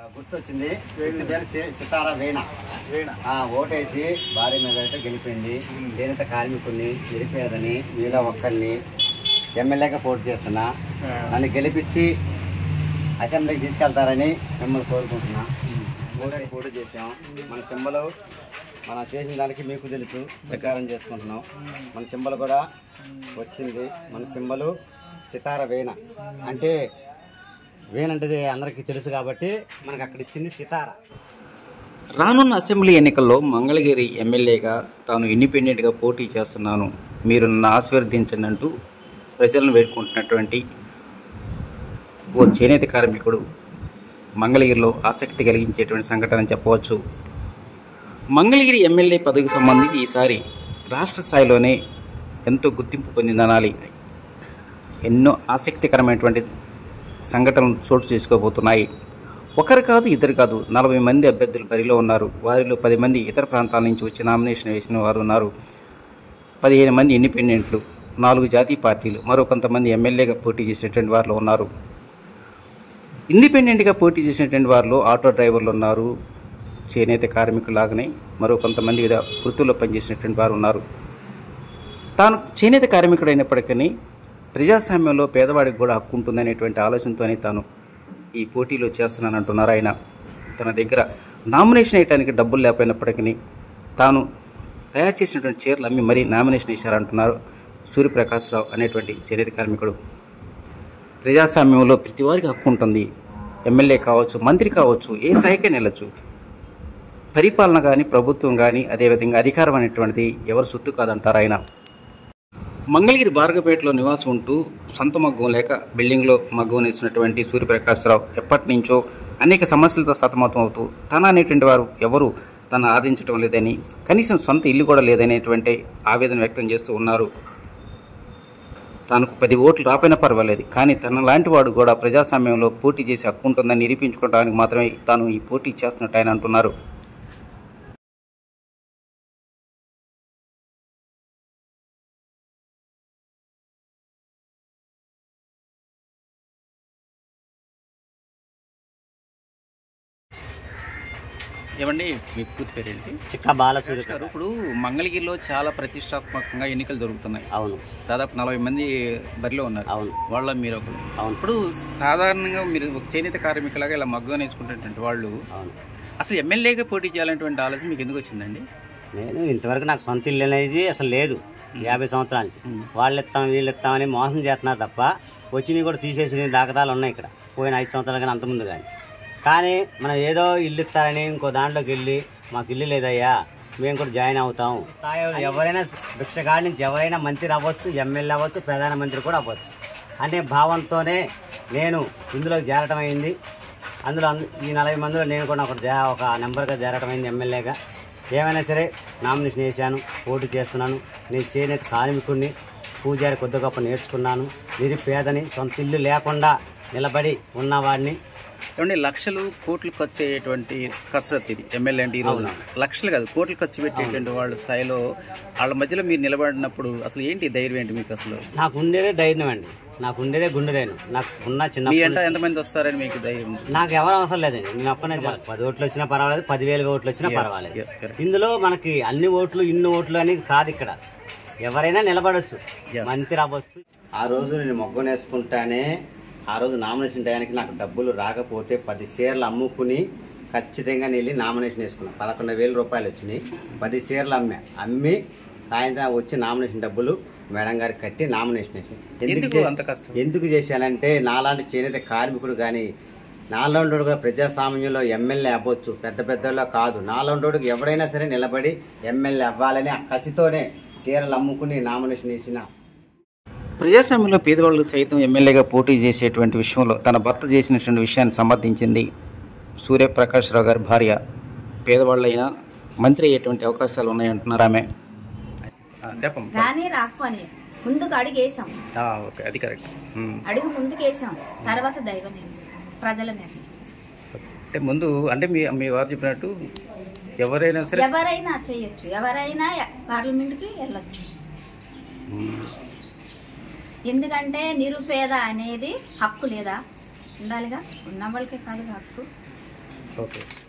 గుర్తొచ్చింది. సితారా వేణ ఓటేసి భార్య మీద అయితే గెలిపింది. చేనేత కార్మికుడిని నిరుపేదని మీలో ఒక్కరిని ఎమ్మెల్యేగా పోటీ చేస్తున్నా. నన్ను గెలిపించి అసెంబ్లీకి తీసుకెళ్తారని మిమ్మల్ని కోరుకుంటున్నా. పోటీ చేసాం. మన సింబలు మనం చేసిన దానికి మీకు తెలుసు, ప్రచారం చేసుకుంటున్నాం. మన సింబల్ కూడా వచ్చింది. మన సింబలు సితార వేణ అంటే వేణ అంటే అందరికీ తెలుసు కాబట్టి మనకు అక్కడ ఇచ్చింది సితార. రానున్న అసెంబ్లీ ఎన్నికల్లో మంగళగిరి ఎమ్మెల్యేగా తాను ఇండిపెండెంట్గా పోటీ చేస్తున్నాను, మీరు నన్ను ఆశీర్వదించండి అంటూ ప్రజలను వేడుకుంటున్నటువంటి ఓ చేనేత కార్మికుడు మంగళగిరిలో ఆసక్తి కలిగించేటువంటి సంఘటన చెప్పవచ్చు. మంగళగిరి ఎమ్మెల్యే పదవికి సంబంధించి ఈసారి రాష్ట్ర స్థాయిలోనే ఎంతో గుర్తింపు పొందిందనాలి. ఎన్నో ఆసక్తికరమైనటువంటి సంఘటనలు చోటు చేసుకోబోతున్నాయి. ఒకరు కాదు, ఇద్దరు కాదు, 40 మంది అభ్యర్థులు బరిలో ఉన్నారు. వారిలో 10 మంది ఇతర ప్రాంతాల నుంచి వచ్చి నామినేషన్ వేసిన వారు ఉన్నారు. 15 మంది ఇండిపెండెంట్లు, 4 జాతీయ పార్టీలు, మరో కొంతమంది ఎమ్మెల్యేగా పోటీ చేసినటువంటి వారిలో ఉన్నారు. ఇండిపెండెంట్గా పోటీ చేసినటువంటి వారిలో ఆటో డ్రైవర్లు ఉన్నారు, చేనేత కార్మికులాగానే మరో కొంతమంది వివిధ వృత్తుల్లో పనిచేసినటువంటి వారు ఉన్నారు. తాను చేనేత కార్మికుడు అయినప్పటికీ ప్రజాస్వామ్యంలో పేదవాడికి కూడా హక్కు ఉంటుందనేటువంటి ఆలోచనతోనే తాను ఈ పోటీలో చేస్తున్నానంటున్నారు ఆయన. తన దగ్గర నామినేషన్ వేయడానికి డబ్బులు లేకపోయినప్పటికీ తాను తయారు చేసినటువంటి చీరలు అమ్మి మరీ నామినేషన్ వేశారంటున్నారు సూర్యప్రకాశ్రావు అనేటువంటి చేనేత కార్మికుడు. ప్రజాస్వామ్యంలో ప్రతి వారికి హక్కు ఉంటుంది. ఎమ్మెల్యే కావచ్చు, మంత్రి కావచ్చు, ఏ స్థాయికైనా వెళ్ళచ్చు. పరిపాలన కానీ, ప్రభుత్వం కానీ, అదేవిధంగా అధికారం అనేటువంటిది ఎవరు సొత్తు కాదంటారు ఆయన. మంగళగిరి భార్గపేటలో నివాసం ఉంటూ సొంత మగ్గం లేక బిల్డింగ్లో మగ్గం వేసినటువంటి సూర్యప్రకాశ్రావు ఎప్పటి నుంచో అనేక సమస్యలతో సతమతం అవుతూ తన అనేటువంటి వారు ఎవరు తను ఆదరించడం లేదని, కనీసం సొంత ఇల్లు కూడా లేదనేటువంటి ఆవేదన వ్యక్తం చేస్తూ ఉన్నారు. తనకు 10 ఓట్లు రాపోయినా పర్వాలేదు, కానీ తన లాంటి వాడు కూడా ప్రజాస్వామ్యంలో పోటీ చేసి హక్కు ఉంటుందని నిరూపించుకోవడానికి మాత్రమే తాను ఈ పోటీ చేస్తున్నట్టు ఆయన అంటున్నారు. ఏమండి, మీ పూర్తి పేరు ఏంటి? చిక్క బాలసూర్య గారు. ఇప్పుడు మంగళగిరిలో చాలా ప్రతిష్టాత్మకంగా ఎన్నికలు జరుగుతున్నాయి. అవును. దాదాపు 40 మంది బరిలో ఉన్నారు. అవును. వాళ్ళ మీరు ఒకరు. అవును. ఇప్పుడు సాధారణంగా మీరు ఒక చేనేత కార్మికులాగా ఇలా మగ్గం వేసుకుంటున్నటువంటి వాళ్ళు అసలు ఎమ్మెల్యేగా పోటీ చేయాలనేటువంటి ఆలోచన మీకు ఎందుకు వచ్చిందండి? నేను ఇంతవరకు నాకు సొంత ఇల్లు అనేది అసలు లేదు. 50 సంవత్సరాల నుంచి వాళ్ళు ఇస్తాం వీళ్ళు ఇస్తామని మోసం చేస్తున్నారు తప్ప వచ్చినవి కూడా తీసేసిన దాఖలాలు ఉన్నాయి ఇక్కడ. పోయిన 5 సంవత్సరాలు కానీ అంతకుముందు కానీ మనం ఏదో ఇల్లు ఇస్తారని ఇంకో దాంట్లోకి వెళ్ళి మాకు ఇల్లు లేదయ్యా మేము కూడా జాయిన్ అవుతాం. స్థాయిలో ఎవరైనా భిక్షగాడి నుంచి ఎవరైనా మంత్రి అవ్వచ్చు, ఎమ్మెల్యే అవ్వచ్చు, ప్రధానమంత్రి కూడా అవ్వచ్చు అనే భావంతోనే నేను ఇందులోకి చేరటం అయింది. అందులో ఈ 40 మందిలో నేను కూడా ఒక నెంబర్గా చేరటం అయింది ఎమ్మెల్యేగా. ఏమైనా సరే నామినేషన్ వేసాను, పోటీ చేస్తున్నాను. నేను చేనేత కార్మికుడిని, పూజారి కొద్ది గొప్ప నేర్చుకున్నాను, నిరుపేదని, సొంత ఇల్లు లేకుండా నిలబడి ఉన్నవాడిని. ఏమంటే లక్షలు కోట్లు ఖర్చు అయ్యేటువంటి కసరత్ ఇది ఎమ్మెల్యే అంటే. ఈరోజు లక్షలు కాదు, కోట్లు ఖర్చు పెట్టేటువంటి వాళ్ళ స్థాయిలో వాళ్ళ మధ్యలో మీరు నిలబడినప్పుడు అసలు ఏంటి ధైర్యం ఏంటి మీకు? అసలు నాకు ఉండేదే ధైర్యం అండి, నాకు ఉండేదే గుండె ధైర్యం. నాకు ఉన్న చిన్న ఎంతమంది వస్తారని మీకు ధైర్యం? నాకు ఎవరు అవసరం లేదండి. నేను ఒక్కనే 10 ఓట్లు వచ్చినా పర్వాలేదు, 10,000 ఓట్లు వచ్చినా పర్వాలేదు. ఇందులో మనకి అన్ని ఓట్లు ఇన్ని ఓట్లు అనేది కాదు. ఇక్కడ ఎవరైనా నిలబడవచ్చు, మంత్రి అవ్వచ్చు. ఆ రోజు నేను మొగ్గం వేసుకుంటానే ఆ రోజు నామినేషన్ టయానికి నాకు డబ్బులు రాకపోతే 10 షేర్లు అమ్ముకుని ఖచ్చితంగా వెళ్ళి నామినేషన్ వేసుకున్నాను. 11,000 రూపాయలు వచ్చినాయి. 10 షేర్లు అమ్మి సాయంత్రం వచ్చి నామినేషన్ డబ్బులు మేడం గారికి కట్టి నామినేషన్ వేసాను. ఎందుకు చేశానంటే నాలాంటి చేనేత కార్మికుడు కానీ, నాలాంటి కూడా ప్రజాస్వామ్యంలో ఎమ్మెల్యే అవ్వచ్చు, పెద్ద పెద్దలో కాదు, నాలాంటి ఎవరైనా సరే నిలబడి ఎమ్మెల్యే అవ్వాలని ఆ కసితోనే షేర్లు అమ్ముకుని నామినేషన్ వేసిన. ప్రజాస్వామ్యంలో పేదవాళ్ళు సైతం ఎమ్మెల్యేగా పోటీ చేసేటువంటి విషయంలో తన భర్త చేసినటువంటి విషయాన్ని సమర్థించింది సూర్యప్రకాశ్రావు గారి భార్య. పేదవాళ్ళైనా మంత్రి అయ్యేటువంటి అవకాశాలు ఉన్నాయంటున్నారు ఆమె. చెప్పండి. ముందుకు అడుగేసాం. అది కరెక్ట్. అడుగు ముందుకేసాం, తర్వాత దైవ ప్రజల నిర్ణయం. అంటే ముందు అంటే మీ వారు చెప్పినట్టు ఎవరైనా సరే ఎవరైనా చేయొచ్చు, ఎవరైనా పార్లమెంట్కి వెళ్ళొచ్చు. ఎందుకంటే నిరుపేద అనేది హక్కు లేదా? ఉండాలిగా, ఉన్న వాళ్ళకే కాదు హక్కు. ఓకే.